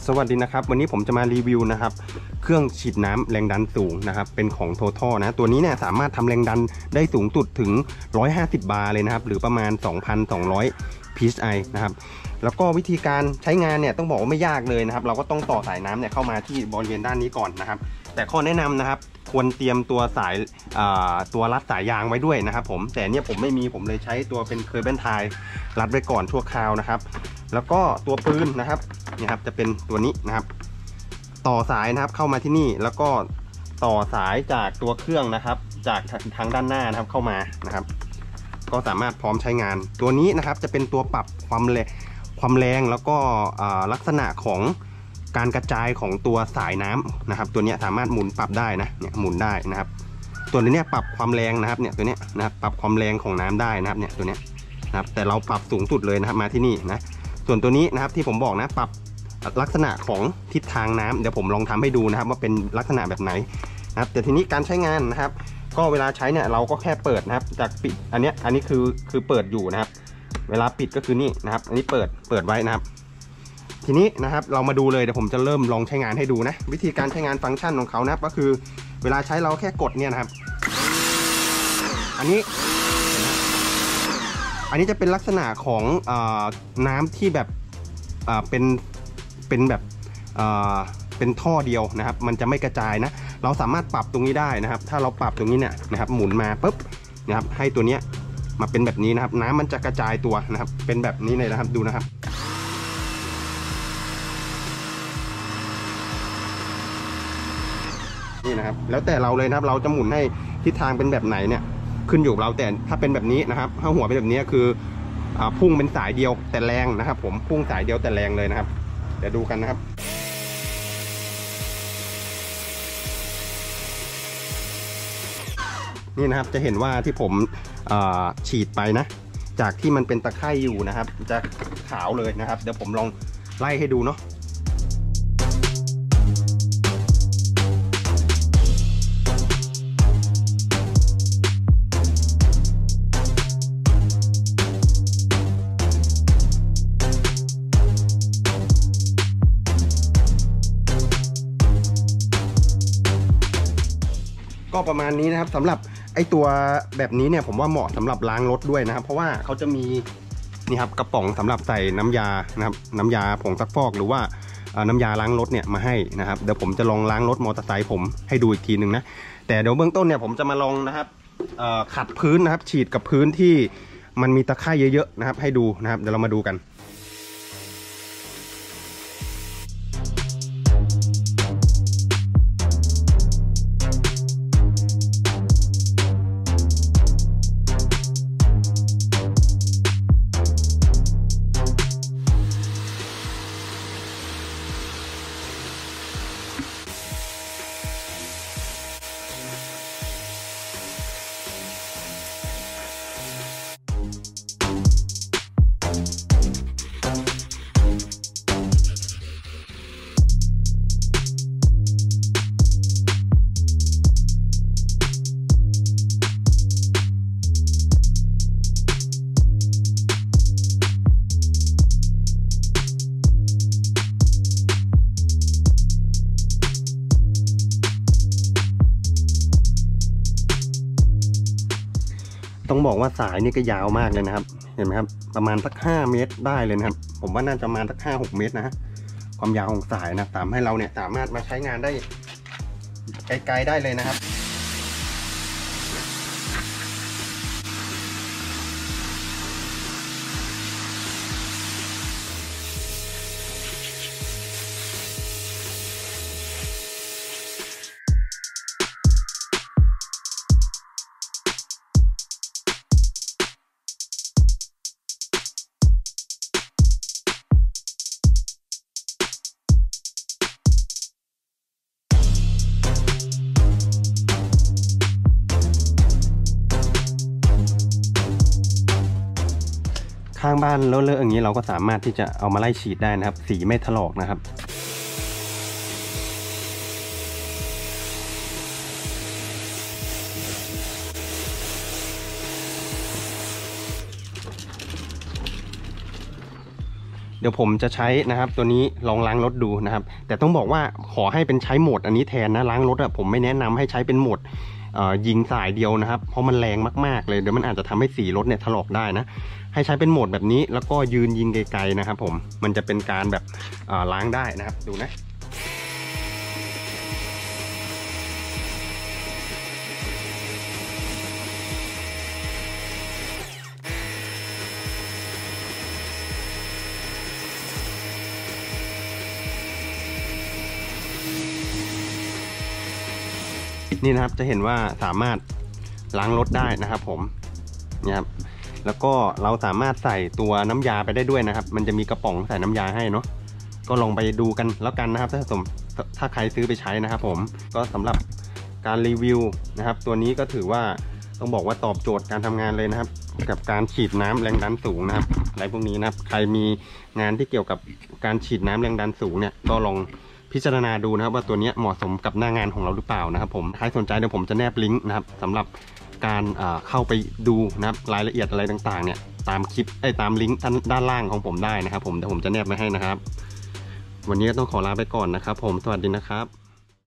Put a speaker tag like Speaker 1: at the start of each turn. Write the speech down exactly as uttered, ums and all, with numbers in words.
Speaker 1: สวัสดีนะครับวันนี้ผมจะมารีวิวนะครับเครื่องฉีดน้ำแรงดันสูงนะครับเป็นของ Total นะตัวนี้เนี่ยสามารถทำแรงดันได้สูงสุดถึงหนึ่งร้อยห้าสิบบาร์เลยนะครับหรือประมาณ สองพันสองร้อย พี เอส ไอ นะครับแล้วก็วิธีการใช้งานเนี่ยต้องบอกว่าไม่ยากเลยนะครับเราก็ต้องต่อสายน้ำเนี่ยเข้ามาที่บริเวณด้านนี้ก่อนนะครับแต่ข้อแนะนำนะครับควรเตรียมตัวสายตัวรัดสายยางไว้ด้วยนะครับผมแต่เนี่ยผมไม่มีผมเลยใช้ตัวเป็นเคอร์เบนไทรัดไว้ก่อนชั่วคราวนะครับแล้วก็ตัวปืนนะครับนี่ครับจะเป็นตัวนี้นะครับต่อสายนะครับเข้ามาที่นี่แล้วก็ต่อสายจากตัวเครื่องนะครับจากทางด้านหน้านะครับเข้ามานะครับก็สามารถพร้อมใช้งานตัวนี้นะครับจะเป็นตัวปรับความแรงความแรงแล้วก็ลักษณะของการกระจายของตัวสายน้ำนะครับตัวนี้สามารถหมุนปรับได้นะเนี่ยหมุนได้นะครับตัวนี้ปรับความแรงนะครับเนี่ยตัวนี้นะครับปรับความแรงของน้ำได้นะครับเนี่ยตัวนี้นะครับแต่เราปรับสูงสุดเลยนะครับมาที่นี่นะส่วนตัวนี้นะครับที่ผมบอกนะปรับลักษณะของทิศทางน้ำเดี๋ยวผมลองทำให้ดูนะครับว่าเป็นลักษณะแบบไหนนะครับแต่ทีนี้การใช้งานนะครับก็เวลาใช้เนี่ยเราก็แค่เปิดนะครับจากปิดอันนี้อันนี้คือคือเปิดอยู่นะครับเวลาปิดก็คือนี่นะครับอันนี้เปิดเปิดไว้นะครับทีนี้นะครับเรามาดูเลยเดี๋ยวผมจะเริ่มลองใช้งานให้ดูนะวิธีการใช้งานฟังก์ชันของเขานะก็คือเวลาใช้เราแค่กดเนี่ยนะครับอันนี้อันนี้จะเป็นลักษณะของเอ่อน้ำที่แบบเอ่อเป็นเป็นแบบเอ่อเป็นท่อเดียวนะครับมันจะไม่กระจายนะเราสามารถปรับตรงนี้ได้นะครับถ้าเราปรับตรงนี้เนี่ยนะครับหมุนมาปุ๊บนะครับให้ตัวเนี้ยมาเป็นแบบนี้นะครับน้ำมันจะกระจายตัวนะครับเป็นแบบนี้เลยนะครับดูนะครับนี่นะครับแล้วแต่เราเลยนะครับเราจะหมุนให้ทิศทางเป็นแบบไหนเนี่ยขึ้นอยู่กับเราแต่ถ้าเป็นแบบนี้นะครับถ้าหัวเป็นแบบนี้คือพุ่งเป็นสายเดียวแต่แรงนะครับผมพุ่งสายเดียวแต่แรงเลยนะครับเดี๋ยวดูกันนะครับนี่นะครับจะเห็นว่าที่ผมฉีดไปนะจากที่มันเป็นตะไคร่อยู่นะครับจะขาวเลยนะครับเดี๋ยวผมลองไล่ให้ดูเนาะก็ประมาณนี้นะครับสำหรับไอตัวแบบนี้เนี่ยผมว่าเหมาะสำหรับล้างรถด้วยนะครับเพราะว่าเขาจะมีนี่ครับกระป๋องสำหรับใส่น้ำยานะครับน้ำยาผงซักฟอกหรือว่าน้ำยาล้างรถเนี่ยมาให้นะครับเดี๋ยวผมจะลองล้างรถมอเตอร์ไซค์ผมให้ดูอีกทีหนึ่งนะแต่เดี๋ยวเบื้องต้นเนี่ยผมจะมาลองนะครับขัดพื้นนะครับฉีดกับพื้นที่มันมีตะไคร่เยอะๆนะครับให้ดูนะครับเดี๋ยวเรามาดูกันต้องบอกว่าสายนี่ก็ยาวมากเลยนะครับเห็นไหมครับประมาณสักห้าเมตรได้เลยนะครับผมว่าน่าจะประมาณสักห้าหกเมตรนะฮะความยาวของสายนะทำให้เราเนี่ยสามารถมาใช้งานได้ไกลๆได้เลยนะครับข้างบ้านเลอะๆอย่างนี้เราก็สามารถที่จะเอามาไล่ฉีดได้นะครับสีไม่ถลอกนะครับ ทเดี๋ยวผมจะใช้นะครับตัวนี้ลองล้างรถดูนะครับแต่ต้องบอกว่าขอให้เป็นใช้โหมดอันนี้แทนนะล้างรถอะผมไม่แนะนำให้ใช้เป็นโหมดยิงสายเดียวนะครับเพราะมันแรงมากๆเลยเดี๋ยวมันอาจจะทำให้สีรถเนี่ยถลอกได้นะให้ใช้เป็นโหมดแบบนี้แล้วก็ยืนยิงไกลๆนะครับผมมันจะเป็นการแบบล้างได้นะครับดูนะนี่นะครับจะเห็นว่าสามารถล้างรถได้นะครับผมเนี่ยครับแล้วก็เราสามารถใส่ตัวน้ำยาไปได้ด้วยนะครับมันจะมีกระป๋องใส่น้ำยาให้เนาะก็ลองไปดูกันแล้วกันนะครับถ้าสมถ้าใครซื้อไปใช้นะครับผมก็สำหรับการรีวิวนะครับตัวนี้ก็ถือว่าต้องบอกว่าตอบโจทย์การทำงานเลยนะครับกับการฉีดน้ำแรงดันสูงนะครับอะไรพวกนี้นะครับใครมีงานที่เกี่ยวกับการฉีดน้ำแรงดันสูงเนี่ยก็ลองพิจารณาดูนะครับว่าตัวนี้เหมาะสมกับหน้างานของเราหรือเปล่านะครับผมใครสนใจเดี๋ยวผมจะแนบลิงก์นะครับสำหรับการเข้าไปดูนะครับรายละเอียดอะไรต่างๆเนี่ยตามคลิปไอ้ตามลิงก์ด้านล่างของผมได้นะครับผมเดี๋ยวผมจะแนบไว้ให้นะครับวันนี้ก็ต้องขอลาไปก่อนนะครับผมสวัสดีนะครับ